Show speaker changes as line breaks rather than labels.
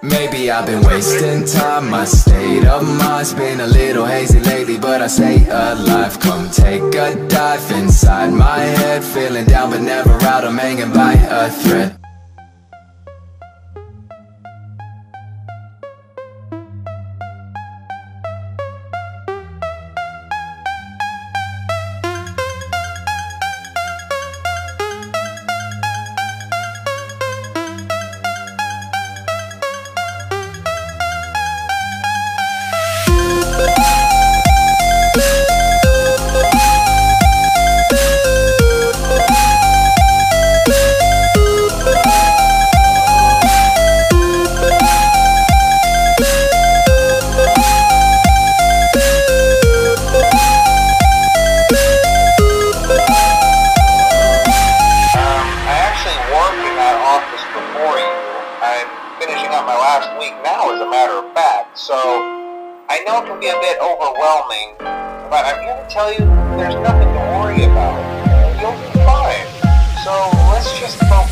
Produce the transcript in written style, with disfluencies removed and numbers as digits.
Maybe I've been wasting time, my state of mind's been a little hazy lately, but I stay alive. Come take a dive inside my head, feeling down but never out, I'm hanging by a thread.
I'm finishing up my last week now, as a matter of fact, so I know it can be a bit overwhelming, but I'm here to tell you there's nothing to worry about. You'll be fine. So let's just focus